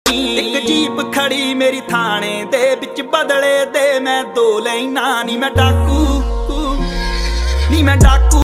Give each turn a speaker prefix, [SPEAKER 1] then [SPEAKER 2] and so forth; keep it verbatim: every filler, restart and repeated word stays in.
[SPEAKER 1] एक जीप खड़ी मेरी थाने दे बिच बदले दे मैं दो लैना नी मैं डाकू नी मैं डाकू